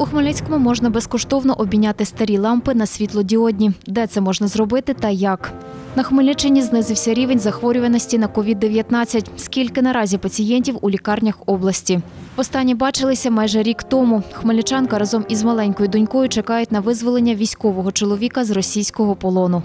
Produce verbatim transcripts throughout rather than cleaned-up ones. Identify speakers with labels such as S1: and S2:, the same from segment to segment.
S1: У Хмельницькому можна безкоштовно обміняти старі лампи на світлодіодні. Де це можна зробити та як? На Хмельниччині знизився рівень захворюваності на ковід дев'ятнадцять. Скільки наразі пацієнтів у лікарнях області? Востаннє бачилися майже рік тому. Хмельничанка разом із маленькою донькою чекають на визволення військового чоловіка з російського полону.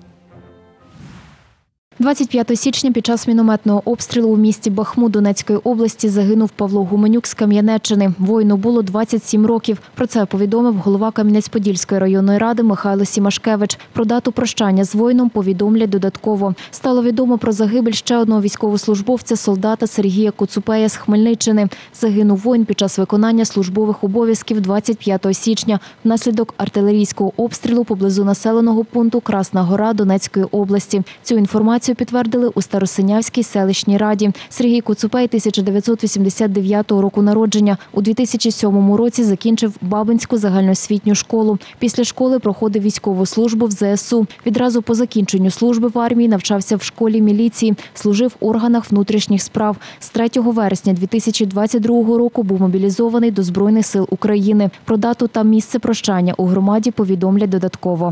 S1: двадцять п'ятого січня під час мінометного обстрілу у місті Бахмут Донецької області загинув Павло Гуменюк з Кам'янеччини. Воїну було двадцять сім років. Про це повідомив голова Кам'янець-Подільської районної ради Михайло Сімашкевич. Про дату прощання з воїном повідомлять додатково. Стало відомо про загибель ще одного військовослужбовця, солдата Сергія Коцупея з Хмельниччини. Загинув воїн під час виконання службових обов'язків двадцять п'ятого січня внаслідок артилерійського обстрілу поблизу населеного пункту Красна Гора Донецької області. Цю інформацію підтвердили у Старосинявській селищній раді. Сергій Коцупей тисяча дев'ятсот вісімдесят дев'ятого року народження. У дві тисячі сьомому році закінчив Бабинську загальноосвітню школу. Після школи проходив військову службу в зе ес у. Відразу по закінченню служби в армії навчався в школі міліції, служив в органах внутрішніх справ. З третього вересня дві тисячі двадцять другого року був мобілізований до Збройних сил України. Про дату та місце прощання у громаді повідомлять додатково.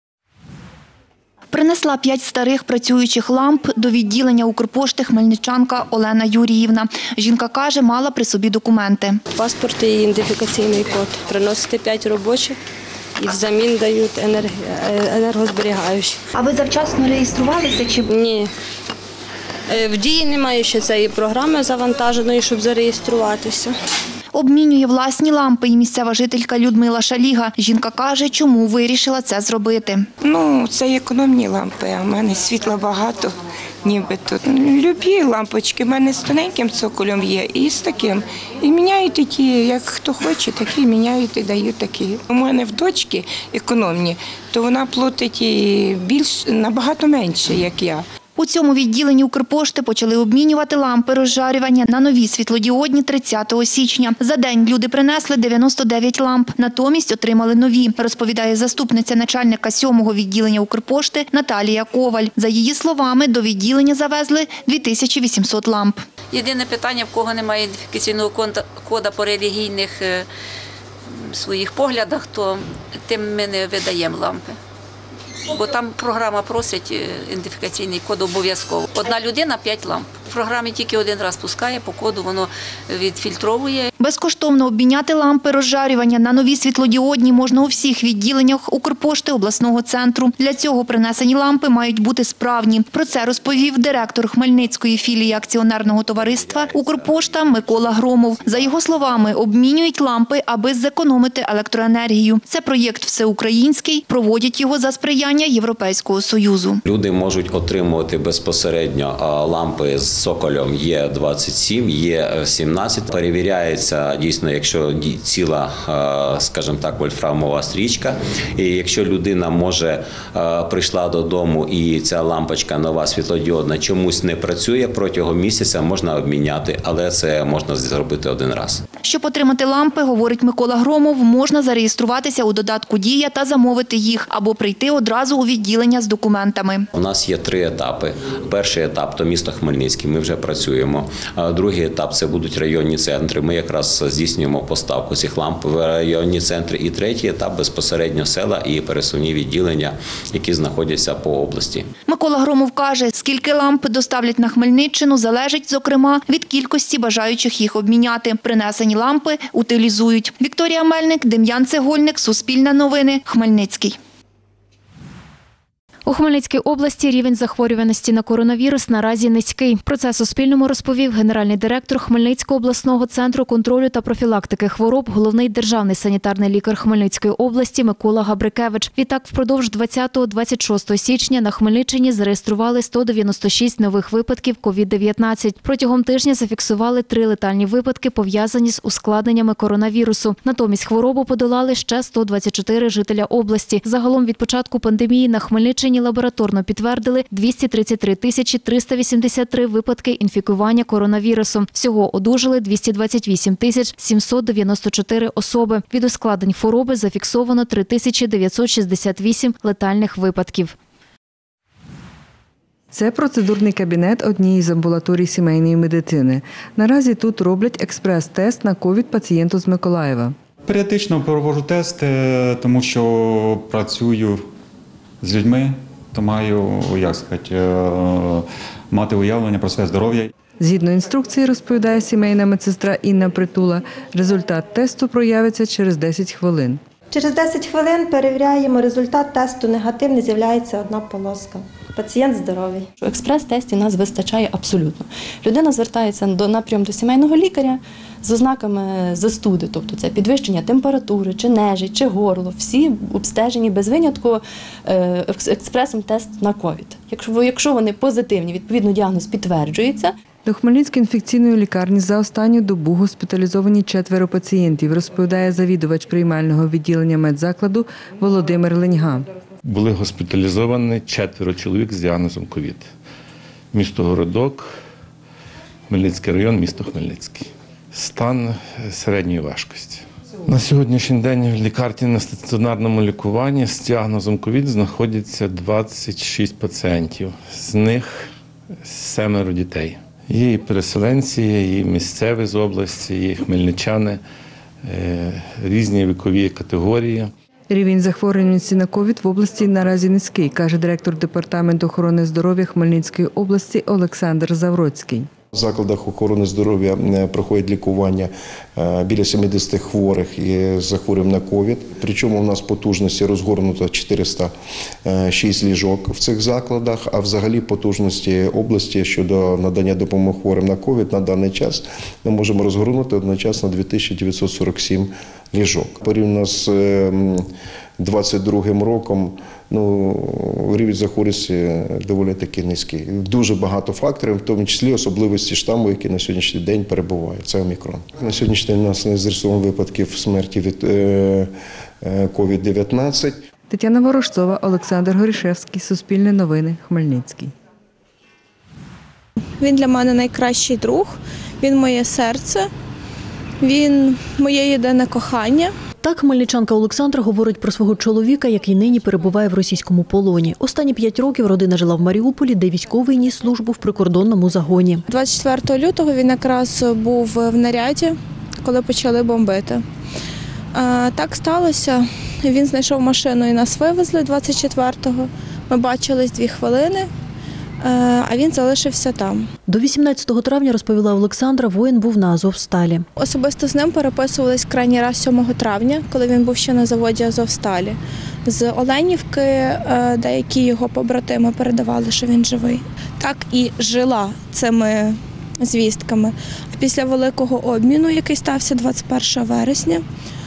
S2: Принесла п'ять старих працюючих ламп до відділення Укрпошти хмельничанка Олена Юріївна. Жінка каже, мала при собі документи.
S3: Паспорт і ідентифікаційний код. Приносите п'ять робочих і взамін дають енергозберігаючі.
S2: А ви завчасно реєструвалися? Чи
S3: ні? В дії немає ще цієї програми завантаженої, щоб зареєструватися.
S2: Обмінює власні лампи і місцева жителька Людмила Шаліга. Жінка каже, чому вирішила це зробити.
S4: Ну, це економні лампи, а в мене світла багато, ніби тут. Любі лампочки, в мене з тоненьким цоколем є і з таким. І міняють такі, як хто хоче, такі міняють і дають такі. У мене в дочки економні, то вона платить більш, набагато менше, як я.
S2: У цьому відділенні Укрпошти почали обмінювати лампи розжарювання на нові світлодіодні тридцятого січня. За день люди принесли дев'яносто дев'ять ламп, натомість отримали нові, розповідає заступниця начальника сьомого відділення Укрпошти Наталія Коваль. За її словами, до відділення завезли дві тисячі вісімсот ламп.
S5: Єдине питання, в кого немає ідентифікаційного кода по релігійних своїх поглядах, то тим ми не видаємо лампи. Бо там програма просить ідентифікаційний код обов'язково. Одна людина – п'ять ламп. В програмі тільки один раз пускає, по коду воно відфільтровує.
S2: Безкоштовно обміняти лампи розжарювання на нові світлодіодні можна у всіх відділеннях Укрпошти обласного центру. Для цього принесені лампи мають бути справні. Про це розповів директор Хмельницької філії акціонерного товариства «Укрпошта» Микола Громов. За його словами, обмінюють лампи, аби зекономити електроенергію. Це проєкт всеукраїнський, проводять його за сприяння Європейського Союзу.
S6: Люди можуть отримувати безпосередньо лампи з цоколем Є двадцять сім, Є сімнадцять. Перевіряється дійсно, якщо ціла, скажімо так, вольфрамова стрічка. І якщо людина може прийшла додому і ця лампочка нова світлодіодна чомусь не працює, протягом місяця можна обміняти, але це можна зробити один раз.
S2: Щоб отримати лампи, говорить Микола Громов, можна зареєструватися у додатку «Дія» та замовити їх, або прийти одразу у відділення з документами.
S6: У нас є три етапи. Перший етап – то місто Хмельницький, ми вже працюємо. Другий етап – це будуть районні центри. Ми якраз здійснюємо поставку цих ламп в районні центри. І третій етап – безпосередньо села і пересувні відділення, які знаходяться по області.
S2: Микола Громов каже, скільки ламп доставлять на Хмельниччину, залежить, зокрема, від кількості бажаючих їх обміняти. Принесені лампи утилізують. Вікторія Мельник, Дем'ян Цегольник, Суспільне новини, Хмельницький.
S1: У Хмельницькій області рівень захворюваності на коронавірус наразі низький. Про це Суспільному розповів генеральний директор Хмельницького обласного центру контролю та профілактики хвороб, головний державний санітарний лікар Хмельницької області Микола Габрикевич. Відтак, впродовж двадцятого - двадцять шостого січня на Хмельниччині зареєстрували сто дев'яносто шість нових випадків ковід дев'ятнадцять. Протягом тижня зафіксували три летальні випадки, пов'язані з ускладненнями коронавірусу. Натомість хворобу подолали ще сто двадцять чотири жителя області. Загалом від початку пандемії на Хмельниччині лабораторно підтвердили двісті тридцять три тисячі триста вісімдесят три випадки інфікування коронавірусом. Всього одужали двісті двадцять вісім тисяч сімсот дев'яносто чотири особи. Від ускладнень хвороби зафіксовано три тисячі дев'ятсот шістдесят вісім летальних випадків.
S7: Це процедурний кабінет однієї з амбулаторій сімейної медицини. Наразі тут роблять експрес-тест на ковід пацієнту з Миколаєва.
S8: Періодично проводжу тести, тому що працюю з людьми, то маю, як сказати, мати уявлення про своє здоров'я.
S7: Згідно інструкції, розповідає сімейна медсестра Інна Притула, результат тесту проявиться через десять хвилин.
S9: Через десять хвилин перевіряємо результат тесту, негативний, з'являється одна полоска. Пацієнт здоровий.
S10: У експрес-тесті нас вистачає абсолютно. Людина звертається до напряму до сімейного лікаря з ознаками застуди, тобто це підвищення температури, чи нежить, чи горло. Всі обстежені без винятку експресом тест на ковід. Якщо, якщо вони позитивні, відповідно діагноз підтверджується.
S7: До Хмельницької інфекційної лікарні за останню добу госпіталізовані четверо пацієнтів, розповідає завідувач приймального відділення медзакладу Володимир Леньга.
S11: Були госпіталізовані четверо чоловік з діагнозом ковід. Місто Городок, Хмельницький район, місто Хмельницький. Стан середньої важкості. На сьогоднішній день в лікарні на стаціонарному лікуванні з діагнозом ковід знаходяться двадцять шість пацієнтів. З них семеро дітей. Є і переселенці, є і місцеві з області, є і хмельничани, різні вікові категорії.
S7: Рівень захворюваності на ковід в області наразі низький, каже директор Департаменту охорони здоров'я Хмельницької області Олександр Завроцький.
S12: В закладах охорони здоров'я проходять лікування біля сімдесят хворих з захворюванням на ковід. Причому у нас потужності розгорнуто чотириста шість ліжок в цих закладах, а взагалі потужності області щодо надання допомоги хворим на ковід на даний час ми можемо розгорнути одночасно дві тисячі дев'ятсот сорок сім ліжок. Порівняно з двадцять другим роком ну, рівень захворюваності доволі таки низький. Дуже багато факторів, в тому числі особливості штаму, який на сьогоднішній день перебуває. Це омікрон. На сьогоднішній день у нас не зареєстровано випадків смерті від ковід дев'ятнадцять.
S7: Тетяна Ворожцова, Олександр Горішевський, Суспільне новини, Хмельницький.
S13: Він для мене найкращий друг, він моє серце, він моє єдине кохання.
S14: Так хмельничанка Олександра говорить про свого чоловіка, який нині перебуває в російському полоні. Останні п'ять років родина жила в Маріуполі, де військовий ніс службу в прикордонному загоні.
S13: двадцять четвертого лютого він якраз був в наряді, коли почали бомбити. Так сталося, він знайшов машину і нас вивезли двадцять четвертого. Ми бачились дві хвилини, а він залишився там.
S14: До вісімнадцятого травня, розповіла Олександра, воїн був на Азовсталі.
S13: Особисто з ним переписувались крайній раз сьомого травня, коли він був ще на заводі Азовсталі. З Оленівки деякі його побратими передавали, що він живий. Так і жила цими звістками. А після великого обміну, який стався двадцять першого вересня,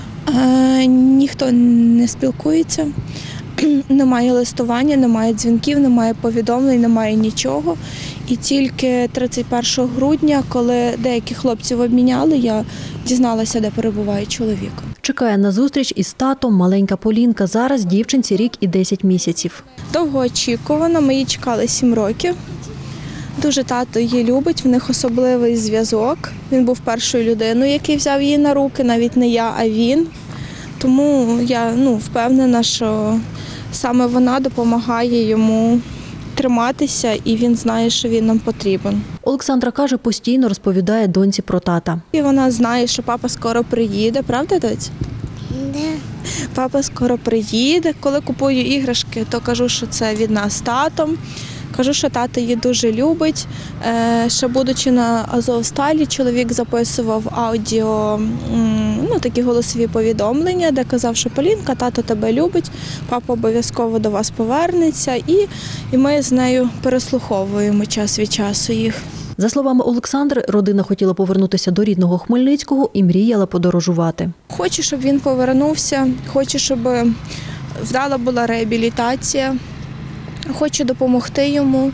S13: ніхто не спілкується. Немає листування, немає дзвінків, немає повідомлень, немає нічого. І тільки тридцять першого грудня, коли деяких хлопців обміняли, я дізналася, де перебуває чоловік.
S14: Чекає на зустріч із татом маленька Полінка. Зараз дівчинці рік і десять місяців.
S13: Довгоочікувано, ми її чекали сім років. Дуже тато її любить, в них особливий зв'язок. Він був першою людиною, який взяв її на руки, навіть не я, а він. Тому я ну, впевнена, що саме вона допомагає йому триматися, і він знає, що він нам потрібен.
S14: Олександра каже, постійно розповідає доньці про тата.
S13: І вона знає, що папа скоро приїде, правда, доць?
S15: Да.
S13: Папа скоро приїде. Коли купую іграшки, то кажу, що це від нас з татом. Кажу, що тато її дуже любить. Ще будучи на Азовсталі, чоловік записував аудіо, ну, такі голосові повідомлення, де казав, що Полінка, тато тебе любить, папа обов'язково до вас повернеться. І, і ми з нею переслуховуємо час від часу їх.
S14: За словами Олександри, родина хотіла повернутися до рідного Хмельницького і мріяла подорожувати.
S13: Хочу, щоб він повернувся, хочу, щоб вдала була реабілітація. Хочу допомогти йому,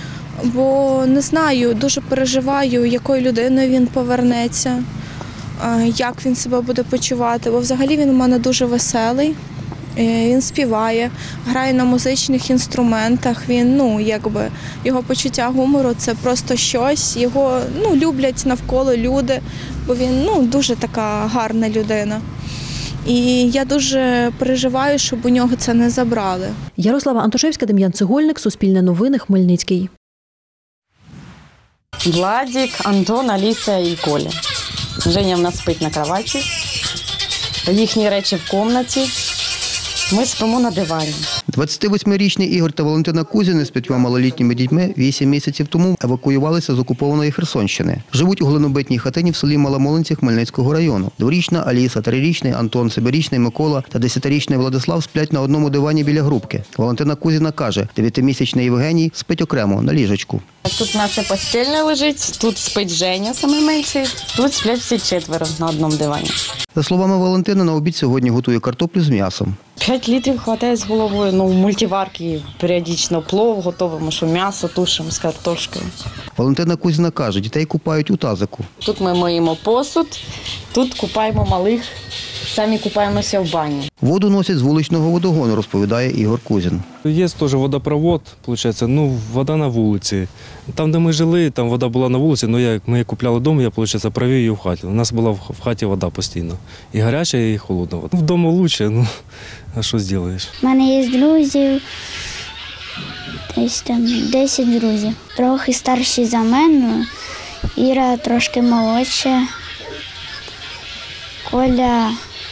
S13: бо не знаю, дуже переживаю, якою людиною він повернеться, як він себе буде почувати. Бо взагалі він у мене дуже веселий, він співає, грає на музичних інструментах, він, ну, якби, його почуття гумору – це просто щось, його ну, люблять навколо люди, бо він ну, дуже така гарна людина. І я дуже переживаю, щоб у нього це не забрали.
S14: Ярослава Антошевська, Дем'ян Цегольник, Суспільне новини, Хмельницький.
S16: Владик, Антон, Аліса і Коля. Женя в нас спить на кроваті.
S15: їхні речі в кімнаті. Ми спимо на дивані.
S16: двадцятивосьмирічний Ігор та Валентина Кузіни з п'ятьма малолітніми дітьми вісім місяців тому евакуювалися з окупованої Херсонщини. Живуть у глинобитній хатині в селі Маломолинці Хмельницького району. Дворічна Аліса, трирічний Антон, семирічний Микола та десятирічний Владислав сплять на одному дивані біля грубки. Валентина Кузіна каже, дев'ятимісячний Євгеній спить окремо на ліжечку.
S15: Тут наша постільне лежить, тут спить Женя, саме менший, тут сплять всі четверо на одному дивані.
S16: За словами Валентини, на обід сьогодні готує картоплю з м'ясом.
S15: П'ять літрів вистачає з головою, ну, в мультиварці періодично плов готуємо, що м'ясо тушимо з картошкою.
S16: Валентина Кузіна каже, дітей купають у тазику.
S15: Тут ми миємо посуд, тут купаємо малих, самі купаємося в бані.
S16: Воду носять з вуличного водогону, розповідає Ігор Кузін.
S17: Є теж водопровод, виходить, ну, вода на вулиці. Там, де ми жили, там вода була на вулиці, але я, ми купляли дом, я, виходить, провів її в хаті. У нас була в хаті вода постійно. І гаряча, і холодна вода. Вдома краще, ну, а що зробиш?
S18: У мене є друзі, десь там десять друзів. Трохи старші за мене, Іра трошки молодша, Коля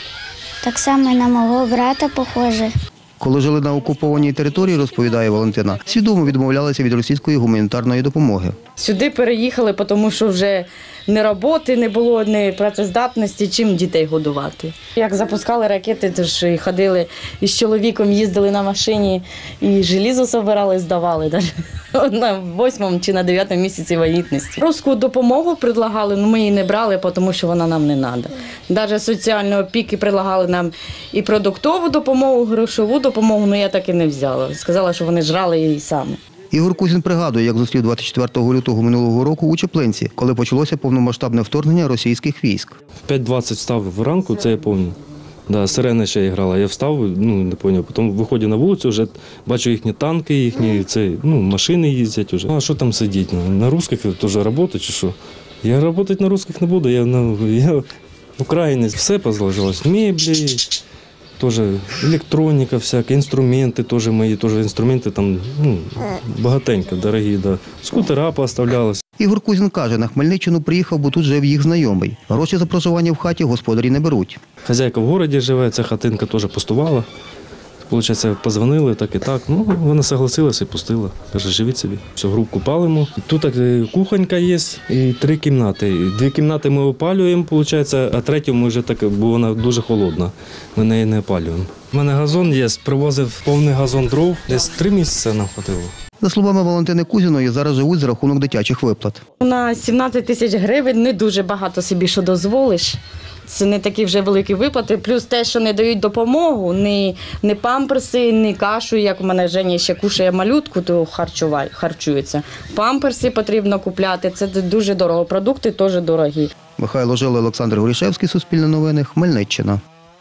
S18: так само на мого брата похоже.
S16: Коли жили на окупованій території, розповідає Валентина, свідомо відмовлялися від російської гуманітарної допомоги.
S15: Сюди переїхали, тому що вже ні роботи не було, ні працездатності, чим дітей годувати. Як запускали ракети, то ж і ходили із чоловіком, їздили на машині і желізо збирали, здавали на восьмому чи на дев'ятому місяці вагітності. Русську допомогу предлагали, але ми її не брали, тому що вона нам не треба. Навіть соціальні опіки предлагали нам і продуктову допомогу, грошову допомогу, але я так і не взяла. Сказала, що вони жрали її самі.
S16: Ігор Кузін пригадує, як зустрів двадцять четвертого лютого минулого року у Чеплинці, коли почалося повномасштабне вторгнення російських військ.
S17: В п'ять двадцять встав вранку, це я пам'ятаю. Да, сирена ще грала. Я встав, ну не зрозумів. Потім виходжу на вулицю, вже бачу їхні танки, їхні це, ну, машини їздять вже. А що там сидіти? На русских теж працювати чи що? Я працювати на русских не буду, я, я українець. Все позложилось, меблі, теж електроніка всяка, інструменти теж мої, теж інструменти там, ну, багатенько, дорогі, да. Скутера поставлялися.
S16: Ігор Кузін каже, на Хмельниччину приїхав, бо тут жив їх знайомий. Гроші за проживання в хаті господарі не беруть.
S17: Хазяйка в місті живе, ця хатинка теж пустувала. Получається, позвонили, так і так. Ну, вона согласилася і пустила. Каже, живіть собі. Все, грубку палимо. Тут так, кухонька є і три кімнати. Дві кімнати ми опалюємо, виходить, а третю ми вже так, бо вона дуже холодна. Ми неї не опалюємо. У мене газон є, привозив повний газон дров. Десь три місяці нам хватило.
S16: За словами Валентини Кузіної, зараз живуть за рахунок дитячих виплат.
S15: На сімнадцять тисяч гривень не дуже багато собі що дозволиш. Це не такі вже великі виплати. Плюс те, що не дають допомогу, ні, ні памперси, ні кашу. Як у мене Женя ще кушає малютку, то харчувай, харчується. Памперси потрібно купляти, це дуже дорого. Продукти теж дорогі.
S16: Михайло Жила, Олександр Горішевський, Суспільне новини, Хмельниччина.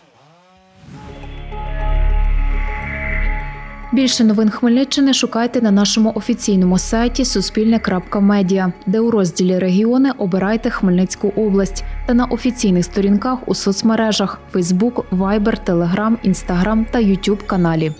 S1: Більше новин Хмельниччини шукайте на нашому офіційному сайті суспільне крапка медіа, де у розділі «Регіони» обирайте Хмельницьку область та на офіційних сторінках у соцмережах – Фейсбук, Вайбер, Телеграм, Інстаграм та Ютуб каналі.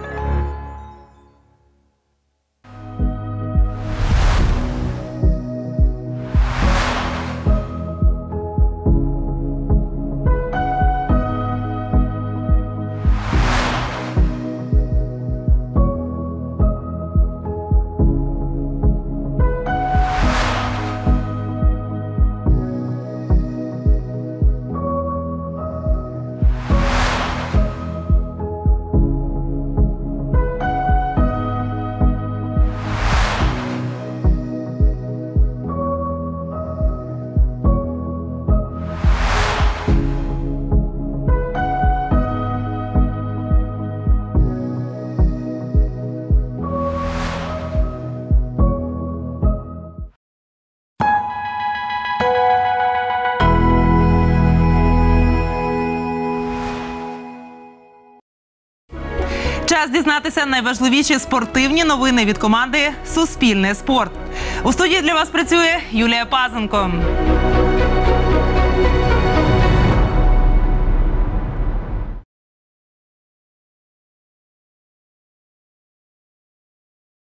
S19: Час дізнатися найважливіші спортивні новини від команди «Суспільне спорт». У студії для вас працює Юлія Пазенко.